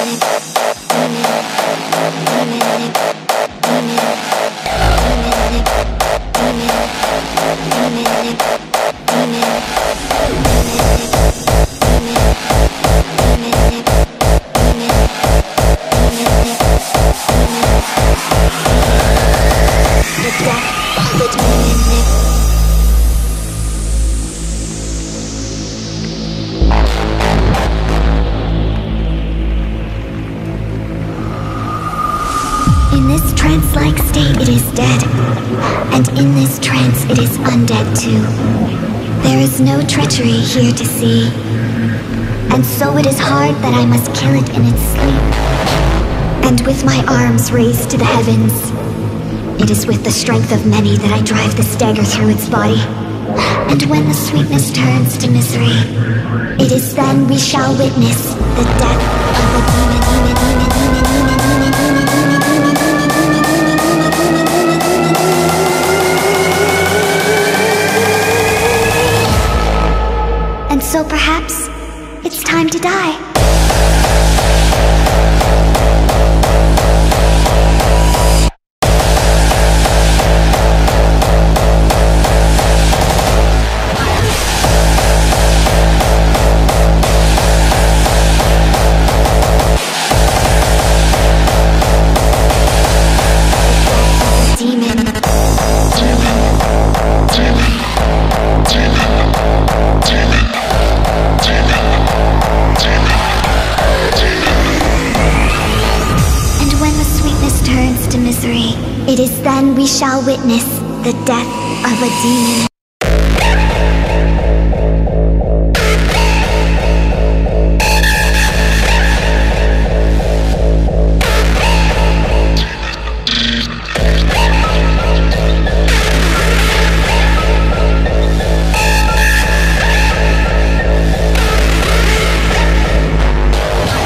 In this trance-like state it is dead, and in this trance it is undead too. There is no treachery here to see, and so it is hard that I must kill it in its sleep. And with my arms raised to the heavens, it is with the strength of many that I drive the stagger through its body. And when the sweetness turns to misery, it is then we shall witness the death of a demon. And so perhaps it's time to die. It is then we shall witness the death of a demon.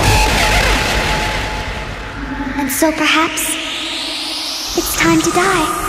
And so perhaps it's time to die.